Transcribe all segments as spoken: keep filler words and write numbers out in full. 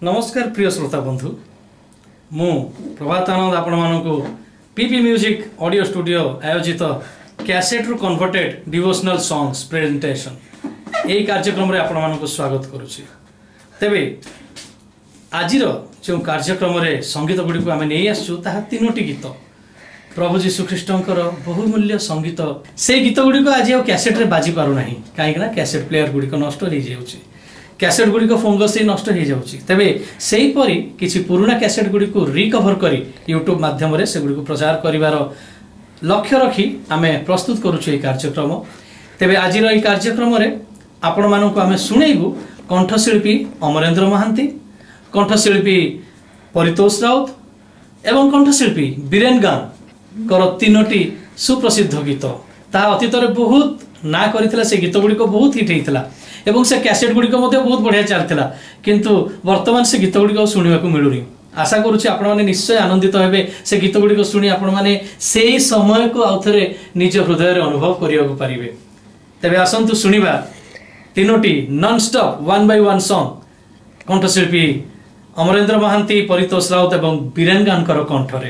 नमस्कार प्रिय श्रोता बंधु मु प्रभात आनंद आपण मानक पीपी म्यूजिक ऑडियो स्टूडियो आयोजित कैसेट रु कन्वर्टेड डिवोशनल सॉन्ग्स प्रेजेंटेशन यही कार्यक्रम रे आपण मानक स्वागत करुछि। तेबे आजिर जो कार्यक्रम रे संगीत गुडी को आमे नै आसु ताहा तीनोटी गीत प्रभु जीशु ख्रीष्टंकर बहुमूल्य संगीत से गीत गुडी को आज कैसेट रे बाजी पारु नाही काहे ना कैसेट प्लेयर गुडी को नष्ट हो जाउछि। कैसेट गुडी को फंगस नष्ट हो जाउछि। तबे सेही परी किछि पुराना कैसेट गुडी को रिकवर करी यूट्यूब माध्यम रे से गुडी को प्रचार करिवार लक्ष्य रखी आमे प्रस्तुत करूछु ए कार्यक्रम। तबे आजिर ए कार्यक्रम रे आपण मानक आमे सुनेइबु कंठशिल्पी अमरेंद्र महांती, कंठशिल्पी परितोष राउत एवं कंठशिल्पी बीरेन गान कर तीनोटी सुप्रसिद्ध गीत ता अतीत रे बहुत ना करितला। से गीत गुडी को बहुत हिट हेतला एवं से कैसेट गुडी को मध्य बहुत बढ़िया चलता किंतु वर्तमान से गीत गुडी को सुनिबा को मिलुनी। आशा करूछि आपण माने निश्चय आनंदित हेबे से गीत गुडी को सुनी आपण माने सेही समय को आउथरे निज हृदय रे अनुभव करिया को परिबे। तबे आसंतु सुनिबा तीनोटी non stop one by one song कंठशिल्पी अमरेंद्र महांती, परितोष राउत एवं बीरेन गानकर कंठरे।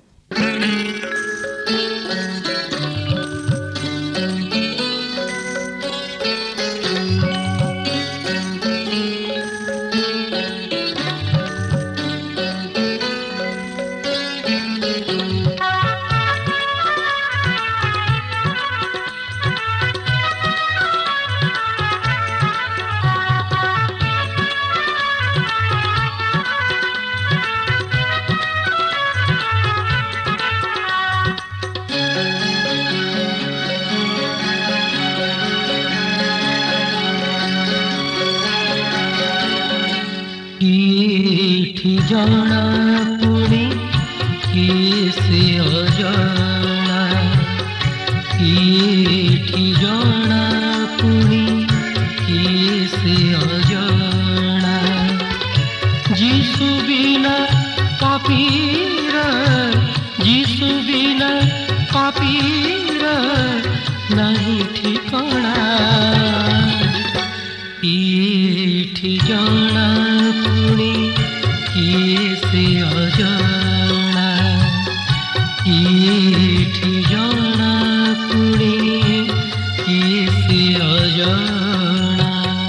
जाना पुणी किसे अजाना, एठी जाना पुणी किसे अजाना। जिसु बिना पापीरा, जिसु बिना पापीरा नहीं ठिकाना। एठी जाना पुणी किसे अजाना, एठी जाना पुणी किसे अजाना।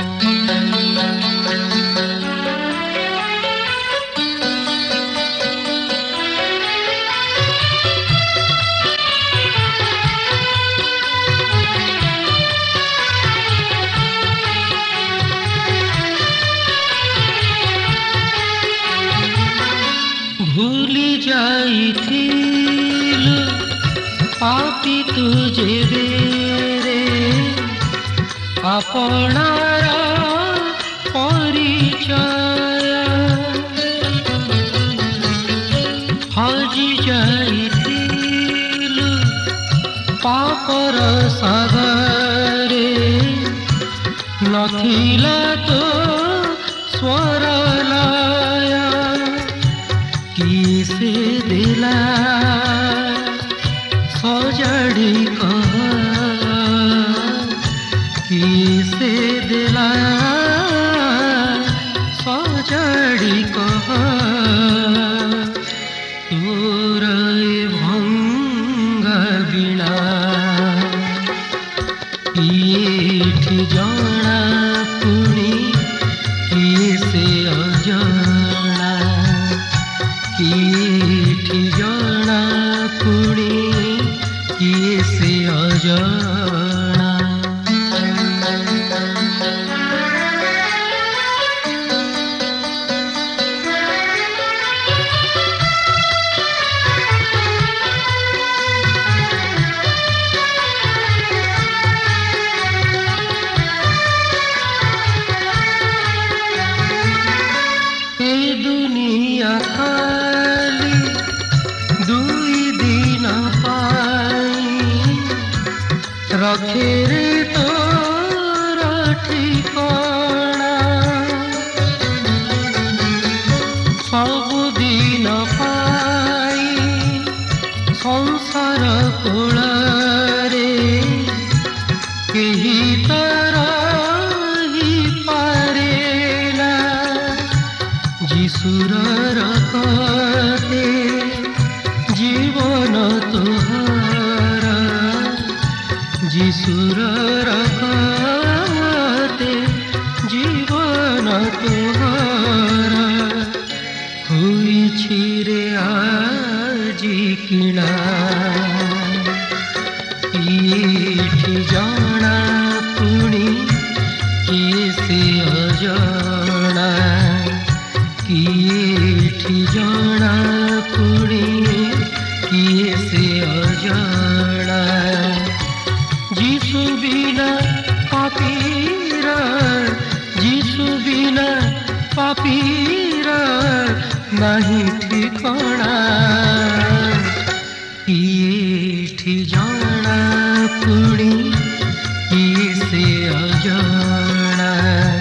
भूली जाइथिलु पापी तुझे बेरे, आपणार परिचय हजि जाइथिलु पापर सागरे। नथिला तो स्वर किसे दिला सजाड़ी कह, किसे दिला सजाड़ी कह। तोर भंगा बिना एठी जाना पुणी किसे अजाना, एठी जाना पुणी किसे अजाना। ए दुनिया खाली दुई दिन पाई रखे रे तोर ठिकाना। सब दिन पाई संसार कूल रे केही तर ही पारे ना। যিশুর রক্তে জীবন তোহারা, যিশুর রক্তে জীবন তোহারা হইছি রে আজি কিଣା। ଏଠି ଜଣା ପୁଣି କିଏ ସେ ଅଜଣା, କିଏଠି ଜଣା ପୁଣି କିଏ ସେ ଅଜଣା। ଯୀଶୁ ବିନା ପାପୀର, ଯୀଶୁ ବିନା ପାପୀର ନାହିଁ ଠିକଣା। କିଏଠି ଜଣା ପୁଣି କିଏ ସେ ଅଜଣା,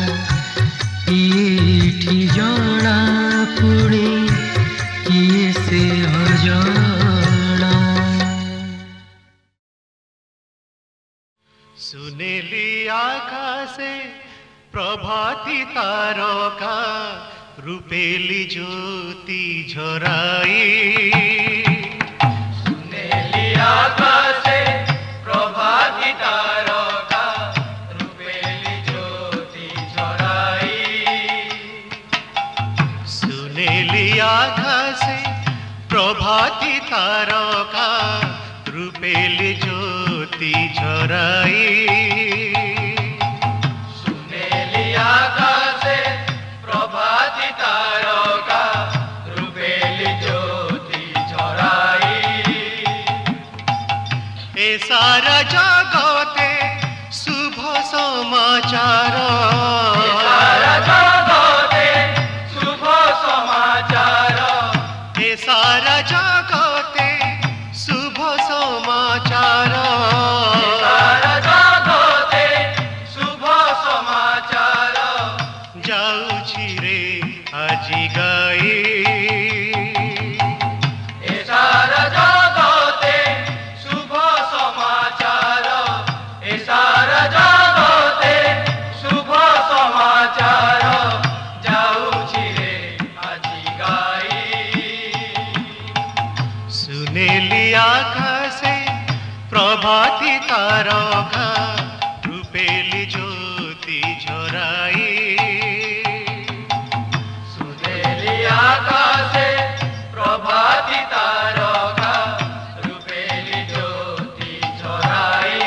କିଏଠି ଜଣା ପୁଣି କିଏ ସେ ଅଜଣା। सुनेली आकाशे प्रभाती तारका रूपेली ज्योति झराई। सुनेली आकाशे प्रभाती तारका रूपेली ज्योति झराई। सुनेली आकाशे प्रभाती तारका रूपेली ज्योति झराई। सुनेली आकाशे प्रभाती तारका रूपेली ज्योति झराई। ए सारा जगते शुभ समाचार, ए सारा जगते शुभ समाचार, ए सारा जगते शुभ समाचार, सारा जगते शुभ समाचार जाउछि रे आजि गाई। ए सारा जगते शुभ समाचार, ए सारा जगते शुभ समाचार जाउछि रे आजि गाई। सुनेली आकाशे प्रभाती तारका रूपेली ज्योति झराई। सुनेली आकाशे प्रभाती तारका रूपेली ज्योति झराई।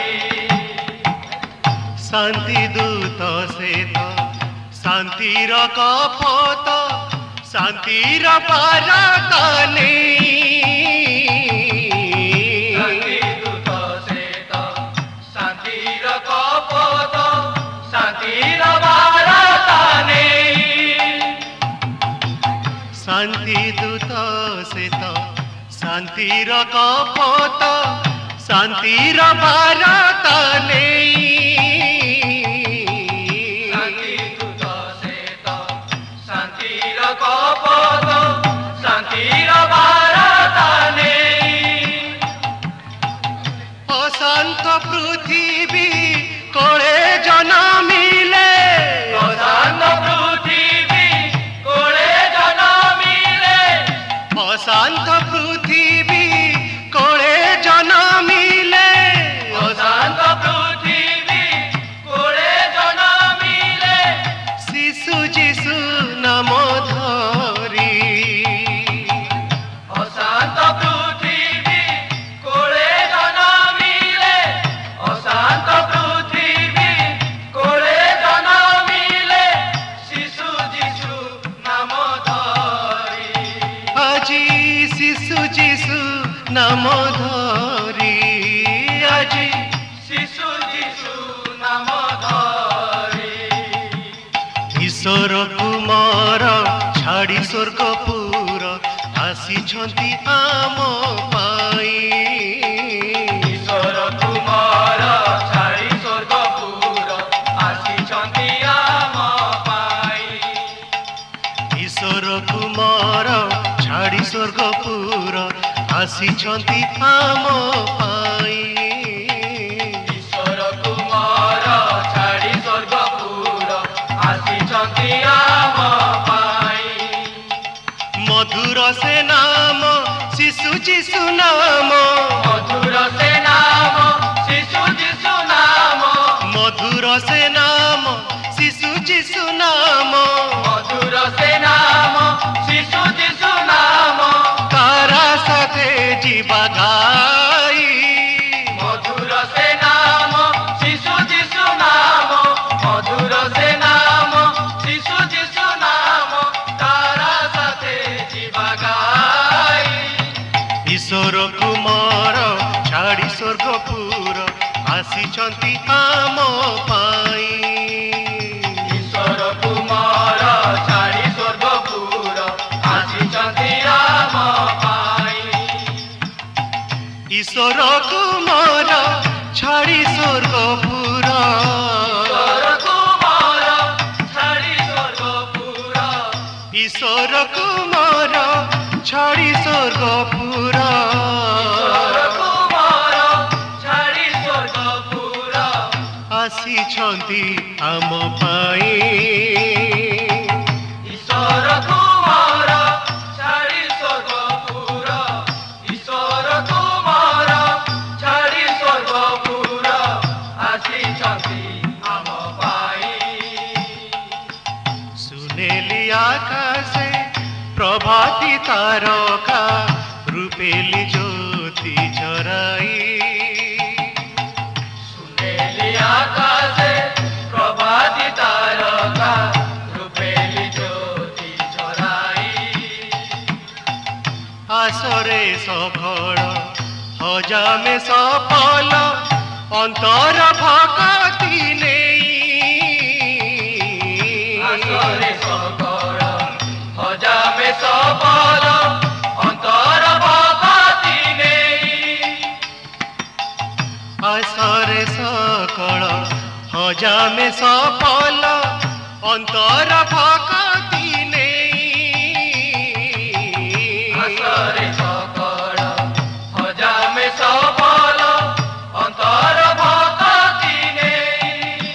शांति दूत से तो शांतिर कपत, शांतिर बारता नहीं। शांति दूत से तो शांतिर कपत, शांतिर बारता नहीं। शांति दूत से तो शांतिर कपत, शांतिर बारता नहीं। अशांत पृथ्वी कोले जनमिले, अशांत पृथ्वी कोले जनमिले, अशांत पृथ्वी कोले जनमिले, अशांत पृथ्वी कोले जनमिले। शिशु जीशु नाम धरी, अशांत पृथ्वी कोले जनमिले, अशांत पृथ्वी कोले जनमिले। शिशु जीशु नाम धरी, আজি শিশু যিশু নাম ধরি, আজি শিশু যিশু নাম ধরি। ঈশ্বর কুমার ছাড়ি স্বর্গপুর আসিছন্তি আম পাই। ঈশ্বর কুমার ছাড়ি স্বর্গপুর আসিছন্তি আম পাই। ঈশ্বর কুমার ছাড়ি স্বর্গপুর আসিছন্তি আম পাই। ঈশ্বর কুমার ছাড়ি স্বর্গপুর আসিছন্তি আম পাই। যিশু নাম মধুর সে নাম শিশু যিশু নাম মধুর সে নাম শিশু যিশু নাম মধুর সে নাম শিশু যিশু নাম তারা সাথে ଯିବା গাই মধুর সে নাম শিশু যিশু নাম মধুর সে নাম শিশু যিশু নাম তারা সাথে ଯିବା গাই ଈଶ୍ୱର କୁମାର ଛାଡ଼ି ସ୍ୱର୍ଗପୁର ଆସିଛନ୍ତି ଆମ ପାଇଁ ঈশ্বর কুমার ছাড়ি স্বর্গপুর আসিছন্তি রাম পাই ଈଶ୍ୱର କୁମାର ଛାଡ଼ି ସ୍ୱର୍ଗପୁର ঈশ্বর কুমার ছাড়ি স্বর্গপুর ଈଶ୍ୱର କୁମାର ଛାଡ଼ି ସ୍ୱର୍ଗପୁର ঈশ্বর কুমার ছাড়ি স্বর্গপুর ଆସିଛନ୍ତି ଆମ ପାଇଁ ঈশ্বর কুমার ছাড়ি স্বর্গপুর ঈশ্বর কুমার ছাড়ি স্বর্গপুর আসিছন্তি আম পাই ସୁନେଲି ଆକାଶେ ପ୍ରଭାତି ତାରକା ରୂପେଲି ଜ୍ୟୋତି ଝରାଇ সুনেলি আকাশে প্রভাতি তারকা রূপেলি জ্যোতি ছড়াই ଆଶରେ ସଫଳ ହଜାମେ ସଫଳ ଅନ୍ତର ଭକତି ନେଇ আসরে সকল হজামে সফল অন্তর ভকতি নেই ଆଶରେ ସକଳ ହଜାମେ ସଫଳ ଅନ୍ତର ଭକତି ନେଇ আসরে সকল হজামে সফল অন্তর ভকতি নেই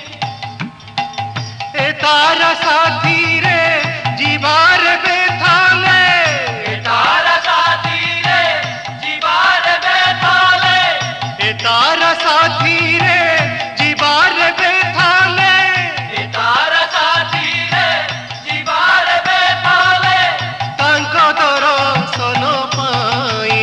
ଏ ତାର ସାଥିରେ ଯିବାର ବେଥାଲେ তার সাথীরে জীবার বেতালে ଏ ତାର ସାଥିରେ ଯିବାର ବେଥାଲେ তার সাথীরে জীবার বেতালে ତାଙ୍କ ଦର୍ଶନ ପାଇଁ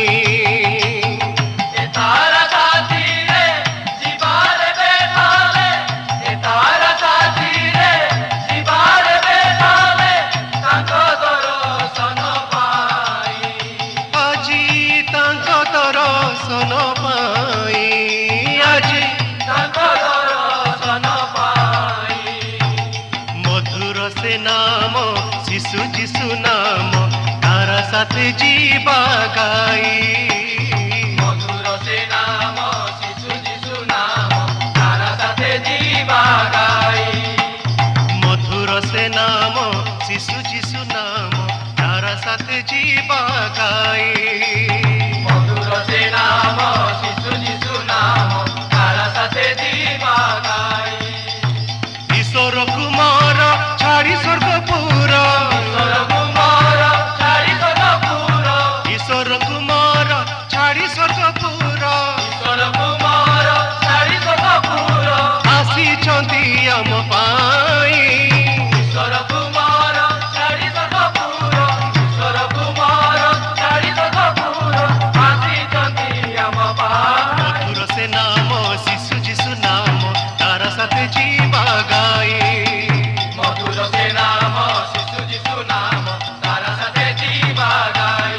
তার সাথীরে জীবার বেতালে তার সাথীরে জীবার বেতালে তাঙ্ক দর্শন পাই ଆଜି ତାଙ୍କ ଦର୍ଶନ ପାଇଁ ଆଜି ତାଙ୍କ ଦର୍ଶନ ପାଇ ମଧୁର ସେ ନାମ ଶିଶୁ ଯିଶୁ ନାମ ତାର ସାଥେ ଯିବା ଗାଇ মধুর সে নাম শিশু যিশু নাম তারা সাথে জীবা গাই মধুর সে নাম শিশু যিশু নাম তার সাথে ଯିବା ଗାଇ মধুর সে নাম শিশু যিশু নাম তারা সাথে জীবা গাই ଈଶ୍ୱର କୁମାର ଛାଡ଼ି ସ୍ୱର୍ଗପୁର ঈশ্বর কুমার ছাড়ি স্বর্গপুর ଈଶ୍ୱର କୁମାର ଛାଡ଼ି ସ୍ୱର୍ଗପୁର ঈশ্বর কুমার ছাড়ি স্বর্গপুর ଆସିଛନ୍ତି ଆମ ପାଇଁ ঈশ্বর কুমার ছাড়ি স্বর্গপুর ঈশ্বর কুমার ছাড়ি স্বর্গপুর আসিছন্তি আম পাই মধুর সে নাম শিশু যিশু নাম তার সাথে ଯିବା ଗାଇ মধুর সে নাম শিশু যিশু নাম তারা সাথে জীবা গাই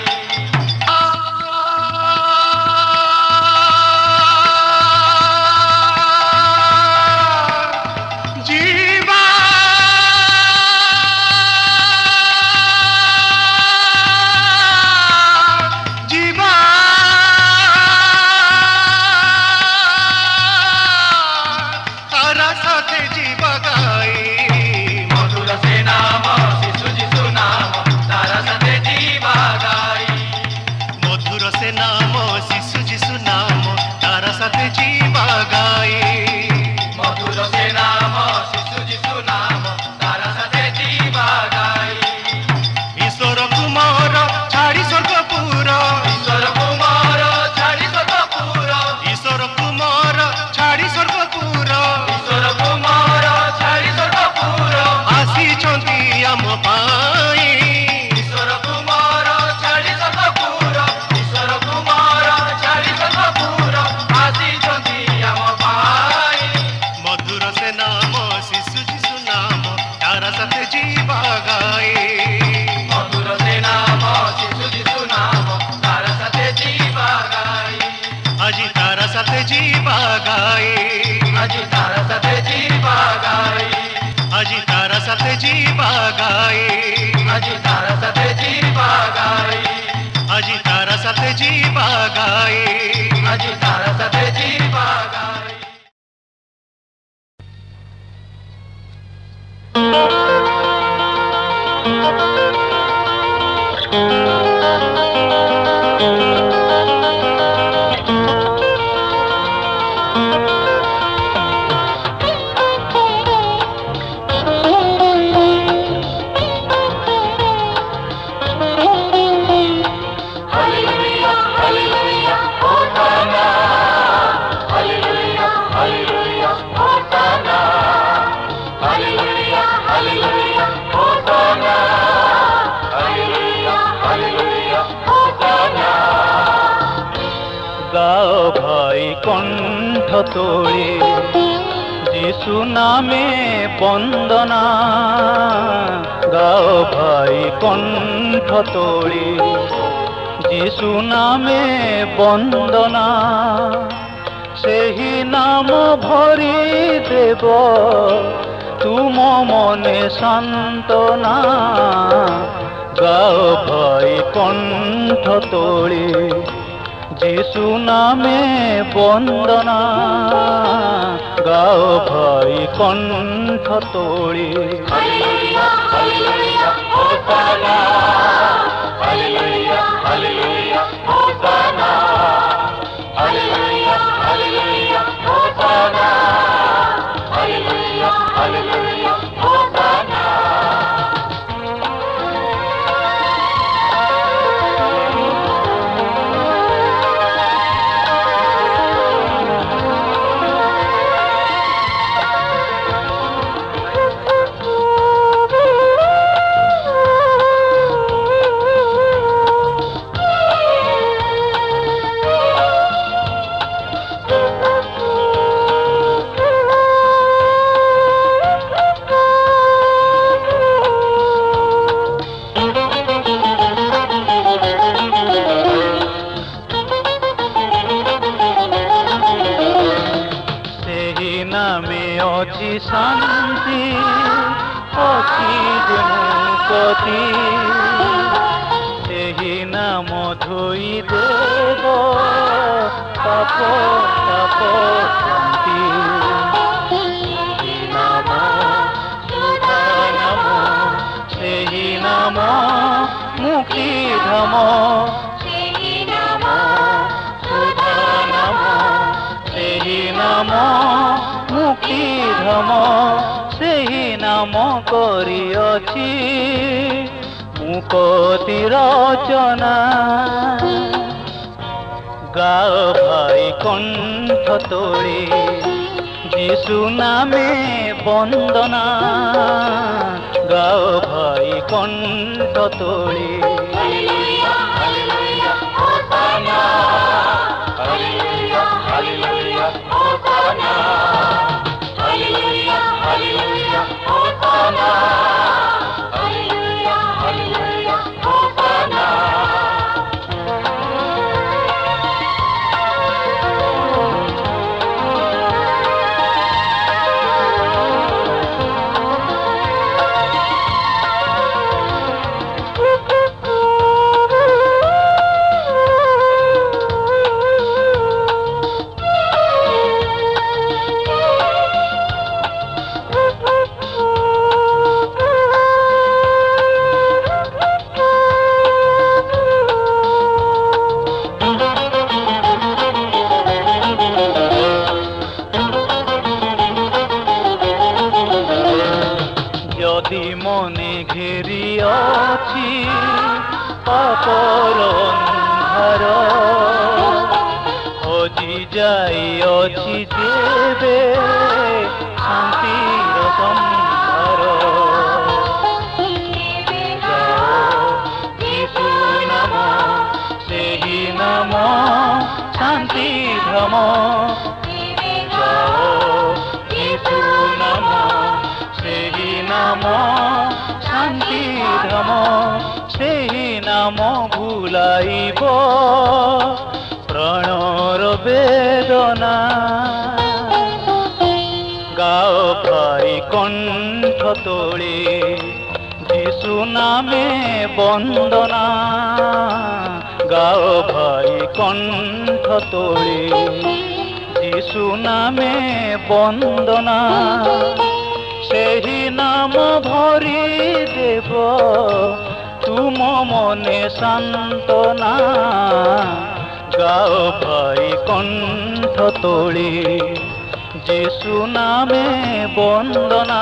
ଯିବା ଯିବା ତାର ସାଥେ ଯିବା ଗାଇ মধুর সে নাম শিশু যিশু নাম তারা সাথে জীবা গাই মধুর সে নাম শিশু যিশু নাম তার সাথে ଯିବା গাই মধুর সে নাম শিশু যিশু নাম তারা সাথে জীবা গাই ଈଶ୍ୱର କୁମାର ଛାଡ଼ି ସ୍ୱର୍ଗପୁର ঈশ্বর কুমার আজি তার সাথে জীবা গাই আজি তার সাথে জীবা গাই আজি তার সাথে জীবা গাই गाओ भाई कंठ तोड़े यीशु नामे वंदना गाओ भाई कंठ तोड़े यीशु नामे वंदना सेही नाम भरी देव तुम मने सांत्वना गाओ भाई कंठ तोड़े यीशु नामे वंदना गाओ भाई कंठ तोड़े hallelujah hallelujah hosanna hallelujah hallelujah hosanna hallelujah hallelujah hosanna hallelujah hallelujah hosanna शांति अच्छी मुक्ति सेही नाम धोई देव पाप ताप शांति नाम सुधा नाम सेही नाम मुक्ति धाम सेही नाम सुधा नाम सेही नाम मुक्ति धाम सेही नाम करिअछि मुक्ति रचना गाओ भाई कंठ तोड़े यीशु नामे वंदना गाओ भाई कंठ तोड़े hallelujah hallelujah hosanna hallelujah hallelujah hosanna hallelujah hallelujah hosanna hallelujah hallelujah hosanna यदि मने घेरी अछि पापर अन्धार हजि जाई अछि जेबे शान्तिर संसार यीशु नाम सेही नाम शान्ति धाम यीशु नाम सेही नाम शांति धाम सेही नाम भुलाइब प्राणर वेदना गाओ भाई कंठ तोड़े যিশু নামে বন্দনা গাও ভাই কণ্ঠ তোলে যিশু নামে বন্দনা ସେହି ନାମ ଭରି ଦେବ ତୁମ ମନେ ସାନ୍ତନା ଗାଓ ଭାଇ କଣ୍ଠ ତୋଳି ଯୀଶୁ ନାମେ ବନ୍ଦନା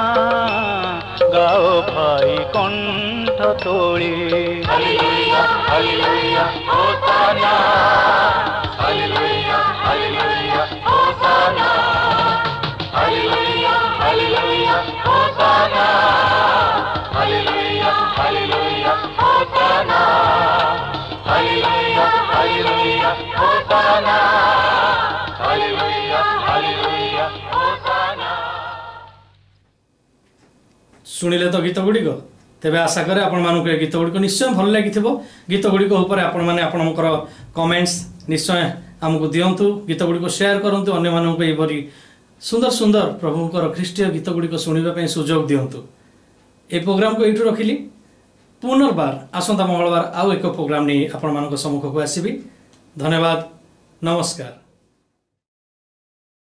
ଗାଓ ଭାଇ କଣ୍ଠ ତୋଳି hallelujah hallelujah hosanna hallelujah hallelujah hosanna hallelujah hallelujah hosanna hallelujah hallelujah hosanna hallelujah hallelujah hosanna hallelujah hallelujah hosanna. ଶୁଣିଲେ ତ ଗୀତ ଗୁଡ଼ିକ ତେବେ ଆଶା କରେ ଆପଣମାନଙ୍କୁ ଏ ଗୀତ ଗୁଡ଼ିକ ନିଶ୍ଚୟ ଭଲ ଲାଗିଥିବ। ଗୀତ ଗୁଡ଼ିକ ଉପରେ ଆପଣମାନେ ଆପଣଙ୍କର କମେଣ୍ଟସ୍ ନିଶ୍ଚୟ ଆମକୁ ଦିଅନ୍ତୁ, ଗୀତ ଗୁଡ଼ିକ ସେୟାର କରନ୍ତୁ, ଅନ୍ୟମାନଙ୍କୁ ଏହିପରି ସୁନ୍ଦର ସୁନ୍ଦର ପ୍ରଭୁଙ୍କର ଖ୍ରୀଷ୍ଟୀୟ ଗୀତ ଗୁଡ଼ିକ ଶୁଣିବା ପାଇଁ ସୁଯୋଗ ଦିଅନ୍ତୁ। ଏ ପ୍ରୋଗ୍ରାମକୁ ଏଇଠୁ ରଖିଲି। ପୁନର୍ବାର ଆସନ୍ତା ମଙ୍ଗଳବାର ଆଉ ଏକ ପ୍ରୋଗ୍ରାମ ନେଇ ଆପଣମାନଙ୍କ ସମ୍ମୁଖକୁ ଆସିବି। ଧନ୍ୟବାଦ, ନମସ୍କାର।